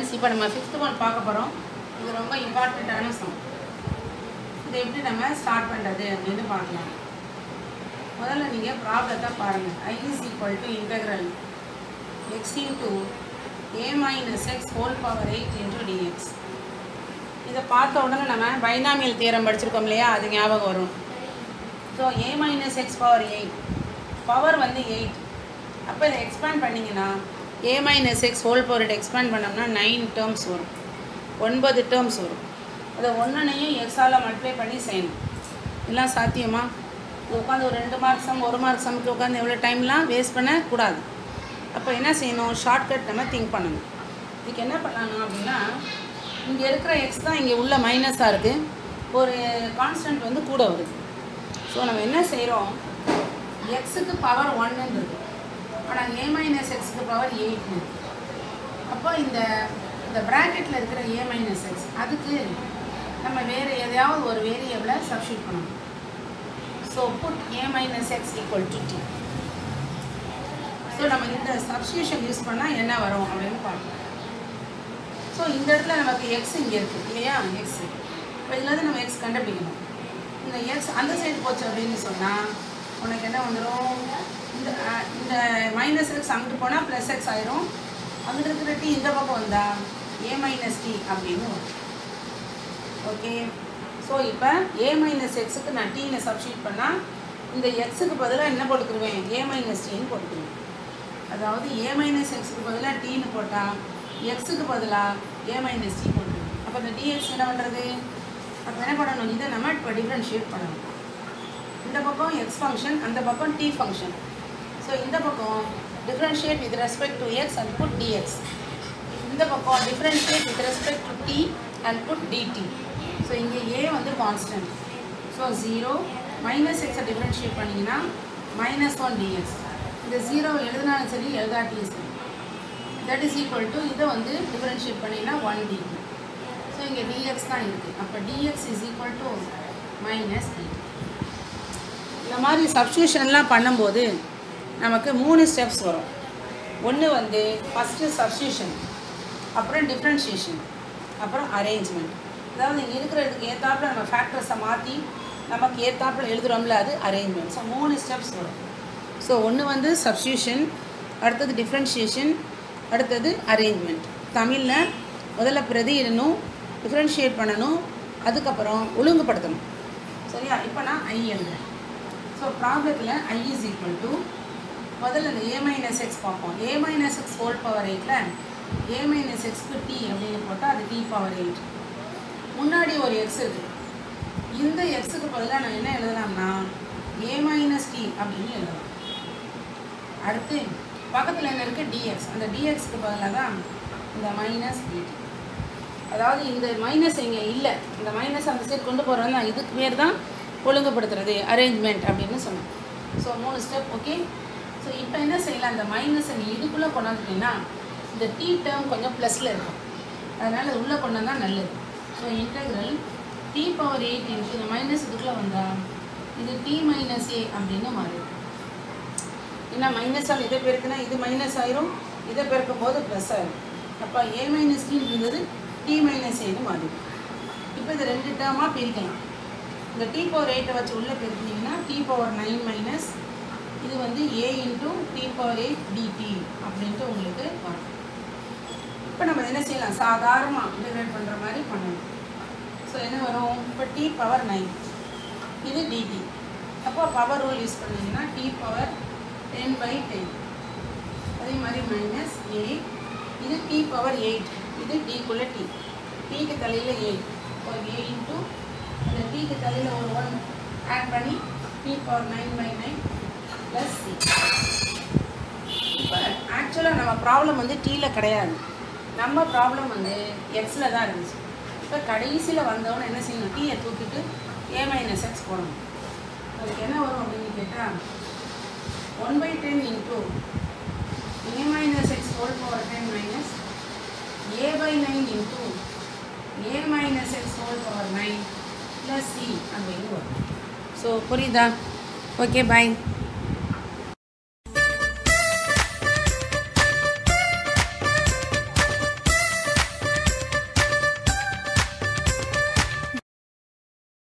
Students, இப்போ நம்ம 5th one பார்க்க போகிறோம். இது ரொம்ப இம்பார்ட்டண்ட்டான சம். இதை எப்படி நம்ம ஸ்டார்ட் பண்ணுறது அப்படின்னு பார்க்கலாம். முதல்ல நீங்கள் ப்ராப்ளத்தை பாருங்கள். I is equal to integral x into a minus x whole power 8 into dx. இதை பார்த்த உடனே நம்ம பைனாமியல் தியரம் படிச்சிருக்கோம் இல்லையா, அது ஞாபகம் வரும். So a minus x power 8 power வந்து 8. அப்போ இதை எக்ஸ்பேண்ட் பண்ணிங்கன்னா a minus x whole power 8 expand பண்ணோம்னா 9 டேர்ம்ஸ் வரும், 9 டேர்ம்ஸ் வரும். அதை ஒன்றையும் எக்ஸால் மல்டிப்ளை பண்ணி செய்யணும். எல்லாம் சாத்தியமா? உட்காந்து ஒரு 2 மார்க் சம் 1 மார்க் சம்க்கு உட்காந்து எவ்வளோ டைம்லாம் வேஸ்ட் பண்ணக்கூடாது. அப்போ என்ன செய்யணும், ஷார்ட்கட் நம்ம திங்க் பண்ணணும். இதுக்கு என்ன பண்ணணும் அப்படின்னா, இங்கே இருக்கிற எக்ஸ் தான் இங்கே உள்ள மைனஸாக இருக்குது, ஒரு கான்ஸ்டன்ட் வந்து கூட வருது. ஸோ நம்ம என்ன செய்கிறோம், எக்ஸுக்கு பவர் 1 இருக்குது, ஆனால் a மைனஸ் எக்ஸுக்கு பவர் 8 இருக்குது. அப்போ இந்த ப்ராக்கெட்டில் இருக்கிற a மைனஸ் எக்ஸ் அதுக்கு நம்ம வேறு எதையாவது ஒரு வேரியபிளை சப்ஸ்டியூட் பண்ணணும். So put a minus x equal to t. So நம்ம இந்த சப்ஸ்டியூஷன் யூஸ் பண்ணால் என்ன வரும் அப்படின்னு பார்க்கலாம். ஸோ இந்த இடத்துல நமக்கு எக்ஸ் இங்கே இருக்குது இல்லையா, எக்ஸ். இப்போ இதில் வந்து நம்ம எக்ஸ் கண்டுபிடிக்கணும். இந்த எக்ஸ் அந்த சைடு போச்சு அப்படின்னு சொன்னால் உனக்கு என்ன வந்துடும், இந்த மைனஸ் எக்ஸ் அங்கிட்டு போனால் ப்ளஸ் எக்ஸ் ஆயிரும், அங்கிட்டு இருக்கிற டி இந்த பக்கம் வந்தால் a மைனஸ் டி அப்படின்னு வரும். ஓகே. ஸோ இப்போ a மைனஸ் எக்ஸுக்கு நான் டீனை சப்ஸ்டியூட் பண்ணால் இந்த எக்ஸுக்கு பதிலாக என்ன போட்டுக்குருவேன், a மைனஸ் டீன்னு போட்டுக்குருவேன். அதாவது a மைனஸ் எக்ஸுக்கு பதிலாக டீன்னு போட்டால் எக்ஸுக்கு பதிலாக a மைனஸ் டி போட்டுருவேன். அப்போ இந்த டிஎக்ஸ் என்ன பண்ணுறது, அப்போ என்ன பண்ணணும், இதை நம்ம இப்போ டிஃப்ரென்ஷியேட் பண்ணணும். இந்த பக்கம் எக்ஸ் ஃபங்க்ஷன், அந்த பக்கம் டி ஃபங்க்ஷன். ஸோ இந்த பக்கம் differentiate with respect to x and put dx. இந்த பக்கம் differentiate with respect to T and put dt. So இங்கே ஏ வந்து கான்ஸ்டன்ட். ஸோ 0 மைனஸ் எக்ஸை டிஃப்ரென்ஷியேட் பண்ணிங்கன்னா -1 டிஎக்ஸ். இந்த 0 எழுதினாலும் சரி எழுதாட்டியும் சரி, தட் இஸ் ஈக்குவல் டு இதை வந்து டிஃப்ரென்ஷியேட் பண்ணிங்கன்னா 1 டிடி. ஸோ இங்கே டிஎக்ஸ் தான் இருக்குது. அப்போ dx is equal to minus T. இந்த மாதிரி சப்ஸ்டியூஷன்லாம் பண்ணும்போது நமக்கு 3 ஸ்டெப்ஸ் வரும். ஒன்று வந்து ஃபஸ்ட்டு சப்ஸ்டியூஷன், அப்புறம் டிஃப்ரென்ஷியேஷன், அப்புறம் அரேஞ்ச்மெண்ட். அதாவது இங்கே இருக்கிறதுக்கு ஏற்றாப்புல நம்ம ஃபேக்டர்ஸை மாற்றி நமக்கு ஏற்றாப்புல எழுதுகிறோம்ல, அது அரேஞ்ச்மெண்ட். ஸோ 3 ஸ்டெப்ஸ் வரும். ஸோ ஒன்று வந்து சப்ஸ்டியூஷன், அடுத்தது டிஃப்ரென்ஷியேஷன், அடுத்தது அரேஞ்ச்மெண்ட். தமிழில் முதல்ல பிரதியிடணும், டிஃப்ரென்ஷியேட் பண்ணணும், அதுக்கப்புறம் ஒழுங்குபடுத்தணும். சரியா? இப்போ நான் ஐ எழுதுறேன். ஸோ ப்ராப்ளத்தில் ஐ இஸ் ஈக்குவல் டு, முதல்ல இந்த a மைனஸ் எக்ஸ் பார்ப்போம். a minus x whole power 8ல் a மைனஸ் எக்ஸ்க்கு டி அப்படின்னு போட்டால் அது டி பவர் 8. முன்னாடி ஒரு எக்ஸ் இருக்குது, இந்த எக்ஸுக்கு பதிலாக நான் என்ன எழுதலாம்னா a மைனஸ் டி அப்படின்னு எழுதலாம். அடுத்து பக்கத்தில் என்ன இருக்குது, டிஎக்ஸ். அந்த டிஎக்ஸுக்கு பதிலாக தான் இந்த மைனஸ் டிடி. அதாவது இந்த மைனஸ் இங்கே இல்லை, இந்த மைனஸ் அந்த சைடு கொண்டு போகிறோம்னா இதுக்கு பேர் தான் ஒழுங்குபடுத்துறது, அரேஞ்ச்மெண்ட் அப்படின்னு சொன்னோம். So 3 step. ஓகே. ஸோ இப்போ என்ன செய்யலாம், இந்த மைனஸை நீ இதுக்குள்ளே கொண்டாந்துட்டீங்கன்னா இந்த டி டேர்ம் கொஞ்சம் ப்ளஸில் இருக்கும், அதனால் அது உள்ளே கொண்டு வந்தால் நல்லது. So integral T power 8 into இந்த மைனஸ் இதுக்குள்ளே வந்தால் இது டி மைனஸ் ஏ அப்படின்னு மாறிடும். ஏன்னா மைனஸால் இதை பெருக்குன்னா இது மைனஸ் ஆயிரும், இதை பெருக்கும் போது ப்ளஸ் ஆயிரும். அப்போ a மைனஸ் டின்னு இருந்தது டி மைனஸ் ஏன்னு மாறிடும். இப்போ இது 2 டேர்மாக பிரிக்கலாம். இந்த டி பவர் 8 வச்சு உள்ளே பெருக்கினீங்கன்னா டி பவர் 9 மைனஸ் இது வந்து a into T power 8 dt அப்படின்ட்டு உங்களுக்கு வரும். இப்போ நம்ம என்ன செய்யலாம், சாதாரணமாக இன்டெகிரேட் பண்ணுற மாதிரி பண்ணணும். ஸோ என்ன வரும், இப்போ டி பவர் 9 இது டிடி. அப்போ பவர் ரூல் யூஸ் பண்ணிங்கன்னா டி பவர் 10/10. அதே மாதிரி மைனஸ் ஏ, இது டி பவர் 8, இது டிக்குள்ளே டி, டிக்கு தலையில் 8. இப்போ ஏ இன்ட்டு அந்த டிக்கு தலையில் ஒரு 1 ஆட் பண்ணி டி பவர் 9/9 ப்ளஸ் சி. இப்போ ஆக்சுவலாக நம்ம ப்ராப்ளம் வந்து டீயில் கிடையாது, நம்ம ப்ராப்ளம் வந்து எக்ஸில் தான் இருந்துச்சு. இப்போ கடைசியில் வந்தவொன்னே என்ன செய்யணும், டீயை தூக்கிட்டு a மைனஸ் எக்ஸ் போடணும். அதுக்கு என்ன வரும் அப்படின்னு கேட்டால் 1/10 into a minus x whole power 10 minus a/9 into a minus x whole power 9 plus C அப்படின்னு வரும். ஸோ புரியுதா? ஓகே, பாய்.